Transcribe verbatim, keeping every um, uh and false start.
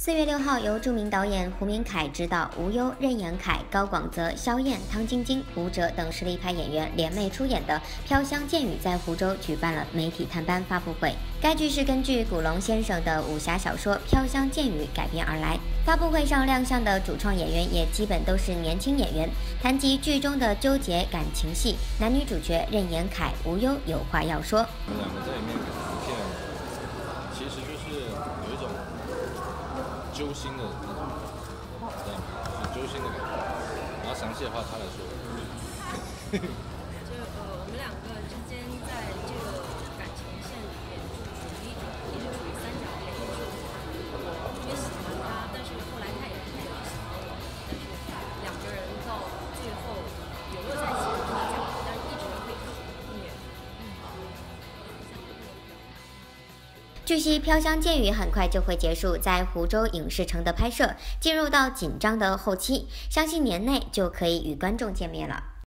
四月六号，由著名导演胡明凯执导，吴优、任延凯、高广泽、萧燕、汤晶晶、吴哲等实力派演员联袂出演的《飘香剑雨》在湖州举办了媒体探班发布会。该剧是根据古龙先生的武侠小说《飘香剑雨》改编而来。发布会上亮相的主创演员也基本都是年轻演员。谈及剧中的纠结感情戏，男女主角任延凯、吴优有话要说。 我们两个在里面表现，其实就是有一种揪心的那种，知道吗？就是揪心的感觉。然后详细的话，他来说。 就呃，我们两个之间在这个感情线里面，就属于一种一直处于三角恋，就是我特别喜欢他，但是后来他也他也不喜欢我，但是两个人到最后有没有在一起不能讲，但是一直会虐。 据悉，《飘香剑雨》很快就会结束在湖州影视城的拍摄，进入到紧张的后期，相信年内就可以与观众见面了。